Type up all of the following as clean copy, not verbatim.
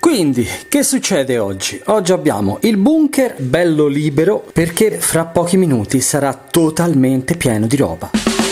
Quindi, che succede oggi? Oggi abbiamo il bunker bello libero perché fra pochi minuti sarà totalmente pieno di roba.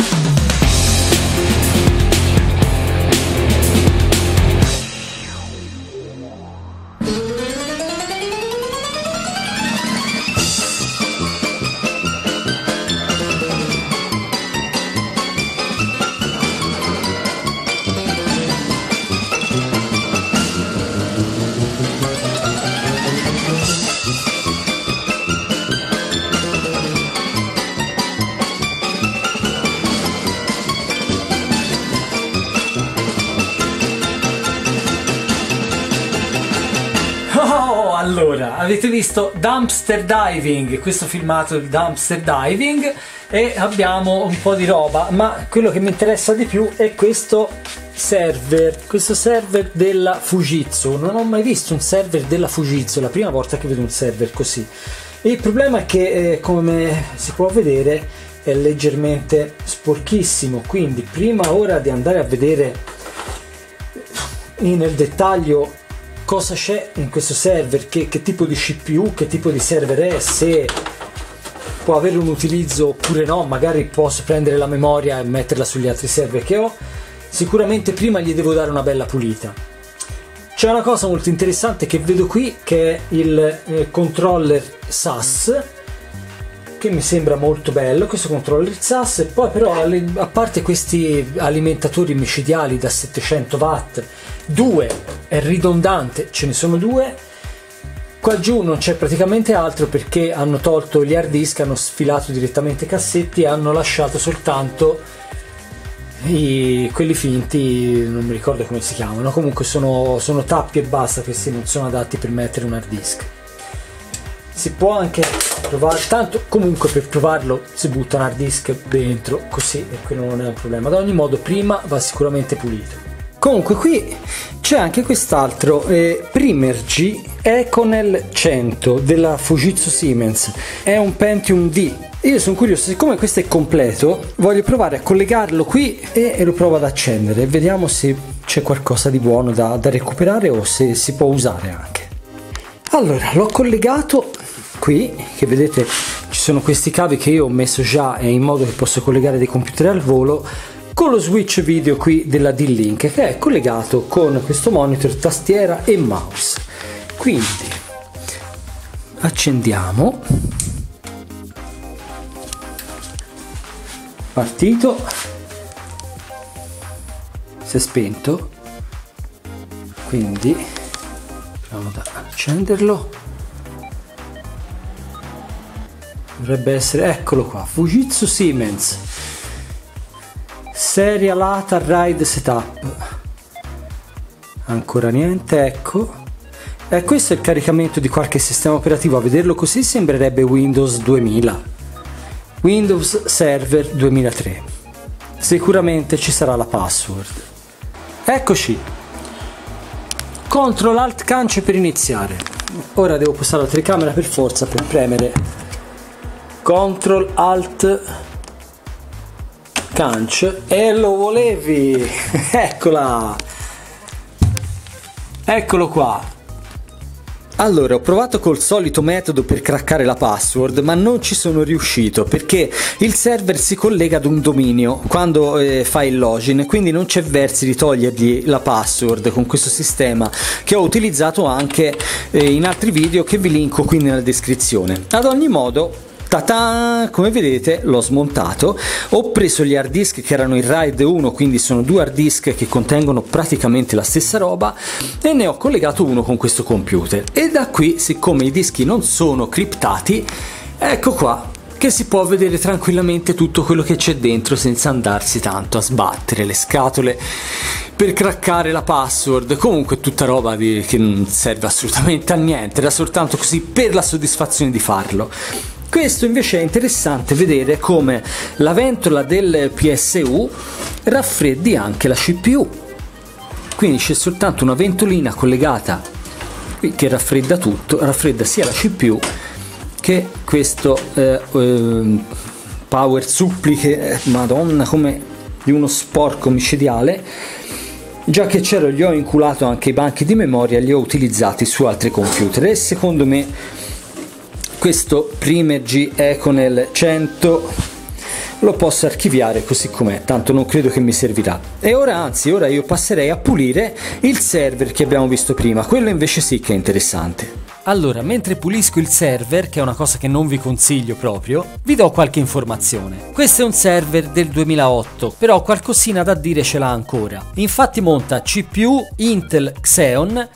Allora, avete visto Dumpster Diving, questo filmato di Dumpster Diving, e abbiamo un po' di roba, ma quello che mi interessa di più è questo server della Fujitsu. Non ho mai visto un server della Fujitsu, è la prima volta che vedo un server così. Il problema è che, come si può vedere, è leggermente sporchissimo, quindi prima ora di andare a vedere nel dettaglio cosa c'è in questo server, che tipo di CPU, che tipo di server è, se può avere un utilizzo oppure no, magari posso prendere la memoria e metterla sugli altri server che ho. Sicuramente prima gli devo dare una bella pulita. C'è una cosa molto interessante che vedo qui, che è il controller SAS, che mi sembra molto bello, questo controller SAS. E poi però, a parte questi alimentatori micidiali da 700 watt, due è ridondante, ce ne sono due. Qua giù non c'è praticamente altro perché hanno tolto gli hard disk, hanno sfilato direttamente i cassetti e hanno lasciato soltanto quelli finti, non mi ricordo come si chiamano, comunque sono tappi e basta, questi non sono adatti per mettere un hard disk. Si può anche provare, tanto comunque per provarlo si butta un hard disk dentro così e quello non è un problema. Ad ogni modo prima va sicuramente pulito. Comunque qui c'è anche quest'altro Primergy Econel 100 della Fujitsu Siemens, è un Pentium D. Io sono curioso, siccome questo è completo voglio provare a collegarlo qui e lo provo ad accendere e vediamo se c'è qualcosa di buono da recuperare o se si può usare anche. Allora, l'ho collegato qui, che vedete ci sono questi cavi che io ho messo già in modo che posso collegare dei computer al volo, con lo switch video qui della D-Link che è collegato con questo monitor, tastiera e mouse. Quindi accendiamo, partito, si è spento, quindi proviamo ad accenderlo. Dovrebbe essere, eccolo qua, Fujitsu Siemens Serial ATA RAID Setup. Ancora niente, ecco. E questo è il caricamento di qualche sistema operativo. A vederlo così sembrerebbe Windows 2000, Windows Server 2003. Sicuramente ci sarà la password. Eccoci. Ctrl Alt Cance per iniziare. Ora devo passare la telecamera per forza per premere Ctrl Alt Cance e lo volevi. Eccola, eccolo qua. Allora, ho provato col solito metodo per craccare la password, ma non ci sono riuscito perché il server si collega ad un dominio quando fai il login, quindi non c'è verso di togliergli la password con questo sistema che ho utilizzato anche in altri video che vi linko qui nella descrizione. Ad ogni modo, ta-ta, come vedete l'ho smontato, ho preso gli hard disk che erano il RAID 1, quindi sono due hard disk che contengono praticamente la stessa roba, e ne ho collegato uno con questo computer, e da qui, siccome i dischi non sono criptati, ecco qua che si può vedere tranquillamente tutto quello che c'è dentro senza andarsi tanto a sbattere le scatole per craccare la password. Comunque tutta roba che non serve assolutamente a niente, era soltanto così per la soddisfazione di farlo. Questo invece è interessante vedere come la ventola del PSU raffreddi anche la CPU, quindi c'è soltanto una ventolina collegata qui che raffredda tutto, raffredda sia la CPU che questo power supply che madonna come di uno sporco micidiale. già che c'ero gli ho inculato anche i banchi di memoria, li ho utilizzati su altri computer e secondo me questo Primergy Econel 100 lo posso archiviare così com'è, tanto non credo che mi servirà. E ora io passerei a pulire il server che abbiamo visto prima, quello invece sì che è interessante. Allora, mentre pulisco il server, che è una cosa che non vi consiglio proprio, vi do qualche informazione. Questo è un server del 2008, però qualcosina da dire ce l'ha ancora. Infatti monta CPU Intel Xeon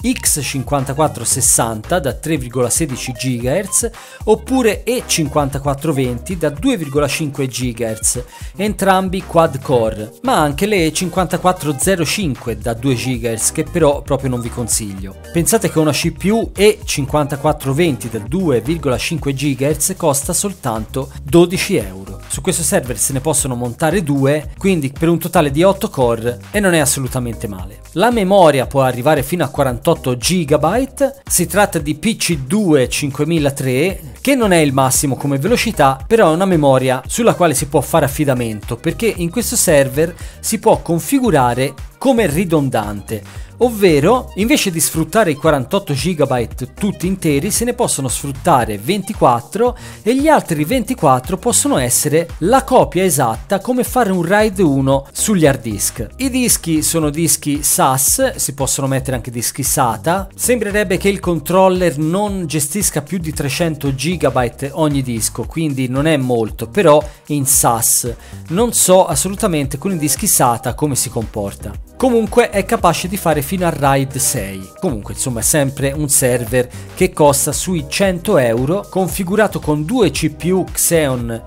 X5460 da 3,16 GHz oppure E5420 da 2,5 GHz, entrambi quad core, ma anche le E5405 da 2 GHz che però proprio non vi consiglio. Pensate che una CPU E5420 da 2,5 GHz costa soltanto 12 euro. Su questo server se ne possono montare due, quindi per un totale di 8 core e non è assolutamente male. La memoria può arrivare fino a 48 GB, si tratta di PC2 5003 che non è il massimo come velocità, però è una memoria sulla quale si può fare affidamento perché in questo server si può configurare come ridondante. Ovvero, invece di sfruttare i 48 GB tutti interi, se ne possono sfruttare 24 e gli altri 24 possono essere la copia esatta come fare un RAID 1 sugli hard disk. I dischi sono dischi SAS, si possono mettere anche dischi SATA. Sembrerebbe che il controller non gestisca più di 300 GB ogni disco, quindi non è molto, però in SAS. Non so assolutamente con i dischi SATA come si comporta. Comunque è capace di fare fino a RAID 6. Comunque insomma è sempre un server che costa sui 100 euro, configurato con due CPU Xeon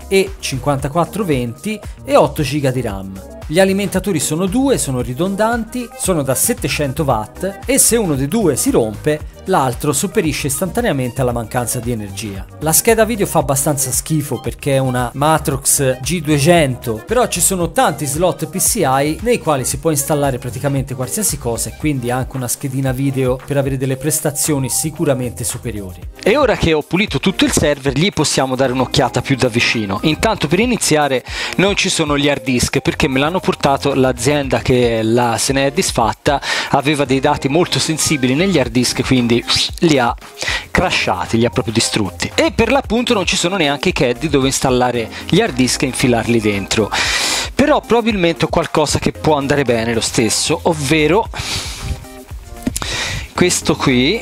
E5420 e 8 GB di RAM. Gli alimentatori sono due, sono ridondanti, sono da 700 watt e se uno dei due si rompe, l'altro sopperisce istantaneamente alla mancanza di energia. La scheda video fa abbastanza schifo perché è una Matrox G200, però ci sono tanti slot PCI nei quali si può installare praticamente qualsiasi cosa e quindi anche una schedina video per avere delle prestazioni sicuramente superiori. E ora che ho pulito tutto il server, gli possiamo dare un'occhiata più da vicino. Intanto per iniziare non ci sono gli hard disk perché me l'hanno portato l'azienda che se ne è disfatta, aveva dei dati molto sensibili negli hard disk, quindi li ha crashati, li ha proprio distrutti. E per l'appunto non ci sono neanche i caddy dove installare gli hard disk e infilarli dentro. Però probabilmente ho qualcosa che può andare bene lo stesso, ovvero questo qui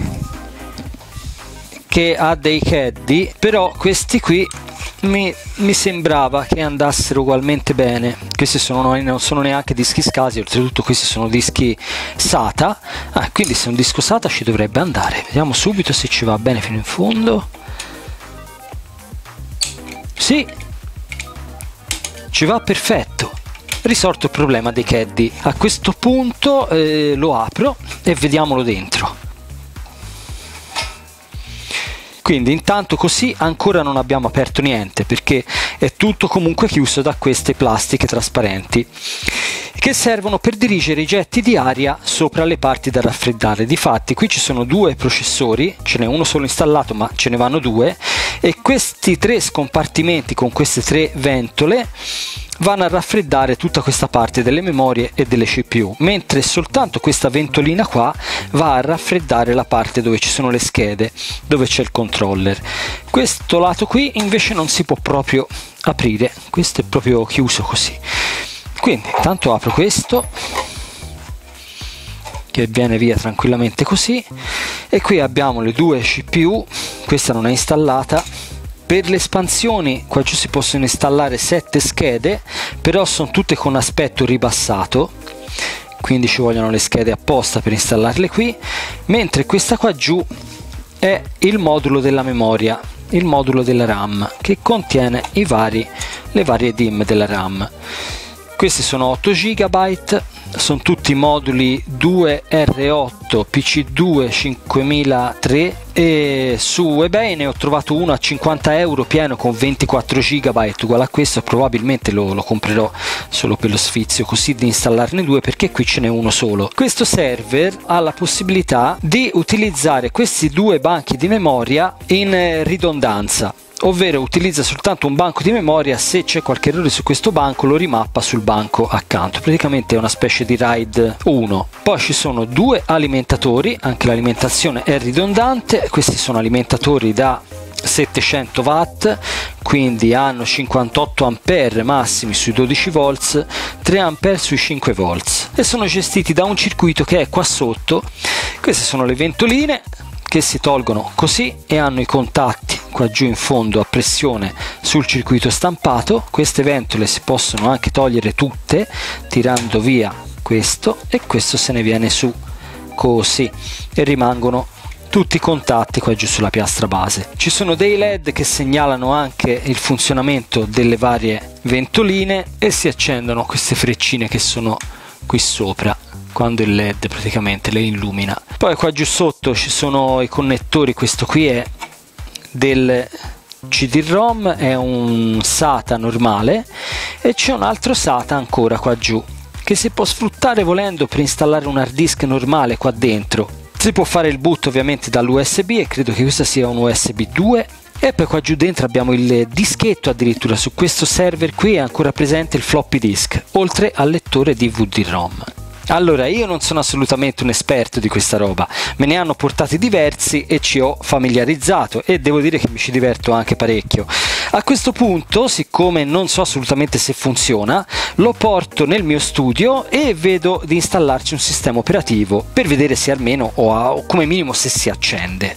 che ha dei caddy, però questi qui mi sembrava che andassero ugualmente bene. Questi non sono neanche dischi SCSI, oltretutto questi sono dischi SATA, quindi se un disco SATA ci dovrebbe andare. Vediamo subito se ci va bene fino in fondo. Sì, ci va perfetto. Risolto il problema dei caddy. A questo punto lo apro e vediamolo dentro. Quindi intanto così ancora non abbiamo aperto niente perché è tutto comunque chiuso da queste plastiche trasparenti che servono per dirigere i getti di aria sopra le parti da raffreddare. Difatti qui ci sono due processori, ce n'è uno solo installato ma ce ne vanno due, e questi tre scompartimenti con queste tre ventole vanno a raffreddare tutta questa parte delle memorie e delle CPU, mentre soltanto questa ventolina qua va a raffreddare la parte dove ci sono le schede, dove c'è il controller. Questo lato qui invece non si può proprio aprire, questo è proprio chiuso così. Quindi intanto apro questo che viene via tranquillamente così, e qui abbiamo le due CPU, questa non è installata. Per le espansioni qua giù si possono installare 7 schede, però sono tutte con aspetto ribassato, quindi ci vogliono le schede apposta per installarle qui, mentre questa qua giù è il modulo della memoria, il modulo della RAM, che contiene le varie DIMM della RAM. Questi sono 8 GB, sono tutti moduli 2R8 PC2 5003 e su eBay ne ho trovato uno a 50 euro pieno con 24 GB uguale a questo. Probabilmente lo comprerò solo per lo sfizio, così di installarne due, perché qui ce n'è uno solo. Questo server ha la possibilità di utilizzare questi due banchi di memoria in ridondanza, ovvero utilizza soltanto un banco di memoria. Se c'è qualche errore su questo banco lo rimappa sul banco accanto, praticamente è una specie di RAID 1. Poi ci sono due alimentatori, anche l'alimentazione è ridondante, questi sono alimentatori da 700 watt, quindi hanno 58 ampere massimi sui 12 volts, 3 ampere sui 5 volts e sono gestiti da un circuito che è qua sotto. Queste sono le ventoline che si tolgono così e hanno i contatti qua giù in fondo a pressione sul circuito stampato. Queste ventole si possono anche togliere tutte tirando via questo, e questo se ne viene su così e rimangono tutti i contatti qua giù sulla piastra base. Ci sono dei LED che segnalano anche il funzionamento delle varie ventoline e si accendono queste freccine che sono qui sopra quando il LED praticamente le illumina. Poi qua giù sotto ci sono i connettori, questo qui è del CD-ROM, è un SATA normale, e c'è un altro SATA ancora qua giù che si può sfruttare volendo per installare un hard disk normale qua dentro. Si può fare il boot ovviamente dall'USB e credo che questo sia un USB 2. E poi qua giù dentro abbiamo il dischetto, addirittura su questo server qui è ancora presente il floppy disk, oltre al lettore DVD-ROM. Allora, io non sono assolutamente un esperto di questa roba, me ne hanno portati diversi e ci ho familiarizzato e devo dire che mi ci diverto anche parecchio. A questo punto, siccome non so assolutamente se funziona, lo porto nel mio studio e vedo di installarci un sistema operativo per vedere se almeno o come minimo se si accende.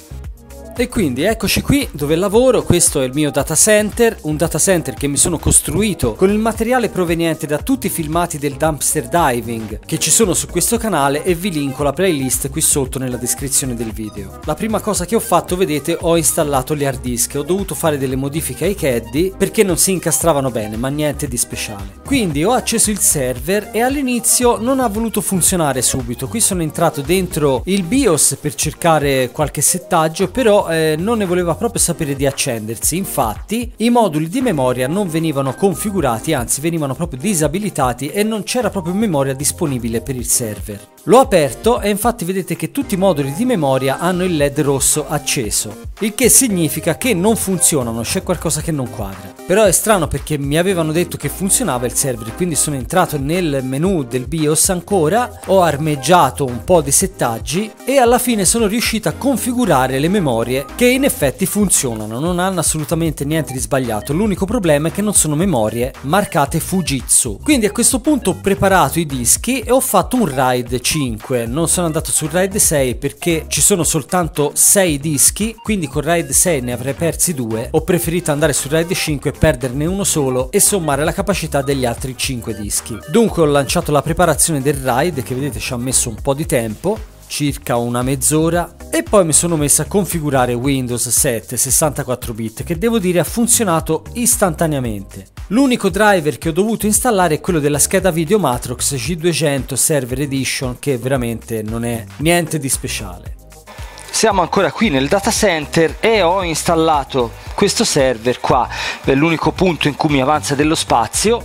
E quindi eccoci qui dove lavoro. Questo è il mio data center, un data center che mi sono costruito con il materiale proveniente da tutti i filmati del dumpster diving che ci sono su questo canale, e vi linko la playlist qui sotto nella descrizione del video. La prima cosa che ho fatto, vedete, ho installato gli hard disk, ho dovuto fare delle modifiche ai caddy perché non si incastravano bene, ma niente di speciale. Quindi ho acceso il server e all'inizio non ha voluto funzionare subito. Qui sono entrato dentro il BIOS per cercare qualche settaggio, però non ne voleva proprio sapere di accendersi. Infatti i moduli di memoria non venivano configurati, anzi venivano proprio disabilitati e non c'era proprio memoria disponibile per il server. L'ho aperto e infatti vedete che tutti i moduli di memoria hanno il LED rosso acceso, il che significa che non funzionano, c'è qualcosa che non quadra. Però è strano perché mi avevano detto che funzionava il server, quindi sono entrato nel menu del BIOS ancora, ho armeggiato un po' di settaggi e alla fine sono riuscito a configurare le memorie che in effetti funzionano, non hanno assolutamente niente di sbagliato. L'unico problema è che non sono memorie marcate Fujitsu. Quindi a questo punto ho preparato i dischi e ho fatto un RAID 5, non sono andato sul RAID 6 perché ci sono soltanto 6 dischi, quindi con RAID 6 ne avrei persi 2, ho preferito andare sul RAID 5 e perderne uno solo e sommare la capacità degli altri 5 dischi. Dunque ho lanciato la preparazione del RAID, che vedete ci ha messo un po' di tempo, circa una mezz'ora, e poi mi sono messo a configurare Windows 7 64 bit, che devo dire ha funzionato istantaneamente. L'unico driver che ho dovuto installare è quello della scheda video Matrox G200 Server Edition, che veramente non è niente di speciale. Siamo ancora qui nel data center e ho installato questo server qua, è l'unico punto in cui mi avanza dello spazio,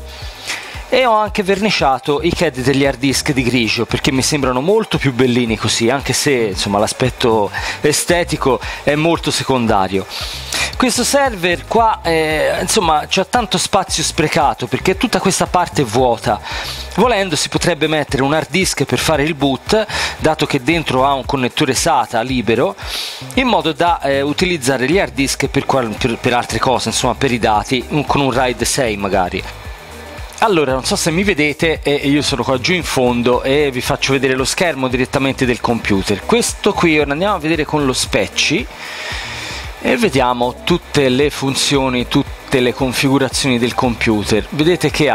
e ho anche verniciato i CAD degli hard disk di grigio perché mi sembrano molto più bellini così, anche se insomma l'aspetto estetico è molto secondario. Questo server qua insomma c'ha tanto spazio sprecato perché tutta questa parte è vuota. Volendo si potrebbe mettere un hard disk per fare il boot, dato che dentro ha un connettore SATA libero, in modo da utilizzare gli hard disk per altre cose, insomma per i dati, con un RAID 6 magari. Allora, non so se mi vedete, io sono qua giù in fondo e vi faccio vedere lo schermo direttamente del computer. Questo qui, ora andiamo a vedere con lo Specci e vediamo tutte le funzioni, tutte le configurazioni del computer. Vedete che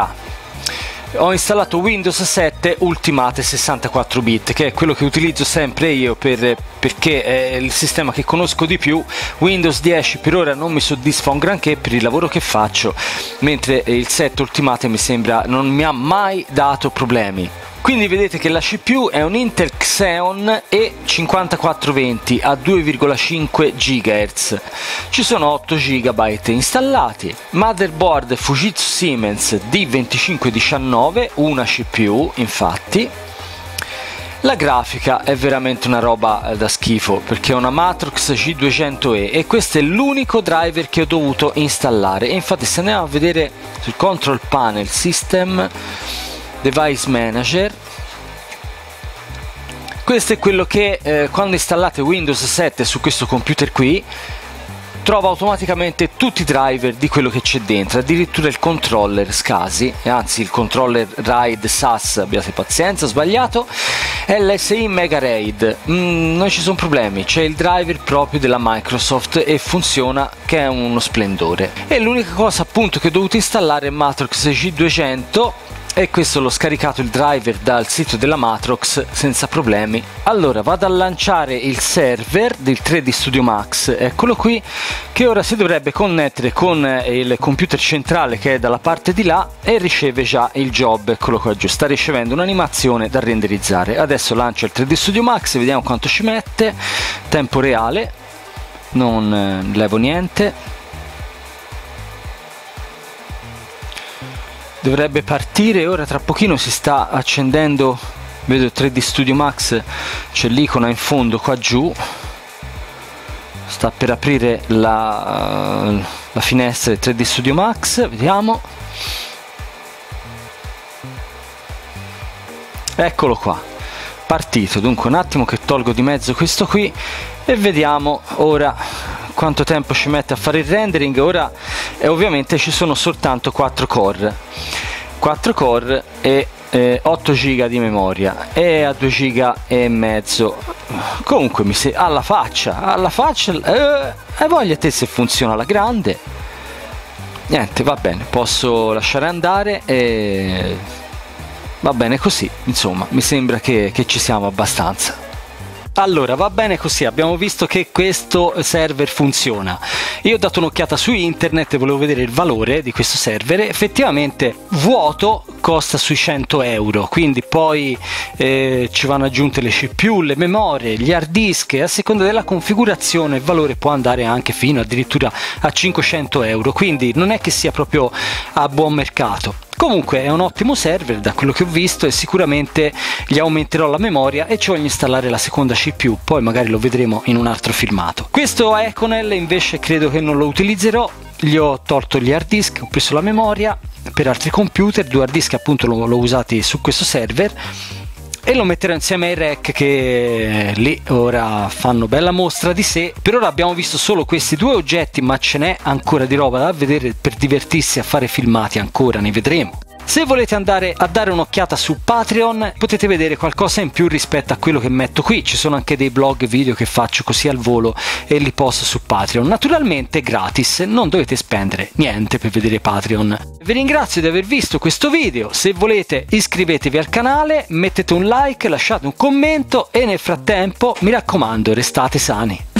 ho installato Windows 7 Ultimate 64 bit, che è quello che utilizzo sempre io perché è il sistema che conosco di più. Windows 10 per ora non mi soddisfa un granché per il lavoro che faccio, mentre il 7 Ultimate mi sembra non mi ha mai dato problemi. Quindi vedete che la CPU è un Intel Xeon E5420 a 2,5 GHz, ci sono 8 GB installati, motherboard Fujitsu Siemens D2519, una CPU infatti, La grafica è veramente una roba da schifo, perché è una Matrox G200E e questo è l'unico driver che ho dovuto installare. E infatti se andiamo a vedere sul control panel System Device Manager, questo è quello che quando installate Windows 7 su questo computer qui trova automaticamente tutti i driver di quello che c'è dentro, addirittura il controller SCSI, anzi il controller RAID SAS, abbiate pazienza, ho sbagliato, LSI Mega RAID, non ci sono problemi, c'è il driver proprio della Microsoft e funziona che è uno splendore. E l'unica cosa appunto che ho dovuto installare è Matrox G200 e questo l'ho scaricato il driver dal sito della Matrox senza problemi. Allora vado a lanciare il server del 3D Studio Max, eccolo qui, che ora si dovrebbe connettere con il computer centrale che è dalla parte di là e riceve già il job, eccolo qua giù, sta ricevendo un'animazione da renderizzare. Adesso lancio il 3D Studio Max, vediamo quanto ci mette, tempo reale, non levo niente. Dovrebbe partire, ora tra pochino si sta accendendo, vedo il 3D Studio Max, c'è l'icona in fondo qua giù, sta per aprire la finestra del 3D Studio Max, vediamo, eccolo qua, partito. Dunque un attimo che tolgo di mezzo questo qui e vediamo ora quanto tempo ci mette a fare il rendering. Ora ovviamente ci sono soltanto 4 core e 8 giga di memoria e a 2 giga e mezzo. Comunque alla faccia e voglia te se funziona alla grande. Niente, va bene, posso lasciare andare e va bene così, insomma mi sembra che ci siamo abbastanza. Allora, va bene così, abbiamo visto che questo server funziona. Io ho dato un'occhiata su internet e volevo vedere il valore di questo server. Effettivamente vuoto costa sui 100 euro, quindi poi ci vanno aggiunte le CPU, le memorie, gli hard disk e a seconda della configurazione il valore può andare anche fino addirittura a 500 euro, quindi non è che sia proprio a buon mercato. Comunque è un ottimo server da quello che ho visto e sicuramente gli aumenterò la memoria e ci voglio installare la seconda CPU, poi magari lo vedremo in un altro filmato. Questo Econel invece credo che non lo utilizzerò, gli ho tolto gli hard disk, ho preso la memoria per altri computer, 2 hard disk appunto l'ho usati su questo server e lo metterò insieme ai rack che lì ora fanno bella mostra di sé. Per ora abbiamo visto solo questi 2 oggetti, ma ce n'è ancora di roba da vedere per divertirsi a fare filmati, ancora ne vedremo. Se volete andare a dare un'occhiata su Patreon potete vedere qualcosa in più rispetto a quello che metto qui, ci sono anche dei blog video che faccio così al volo e li posto su Patreon, naturalmente gratis, non dovete spendere niente per vedere Patreon. Vi ringrazio di aver visto questo video, se volete iscrivetevi al canale, mettete un like, lasciate un commento e nel frattempo mi raccomando restate sani.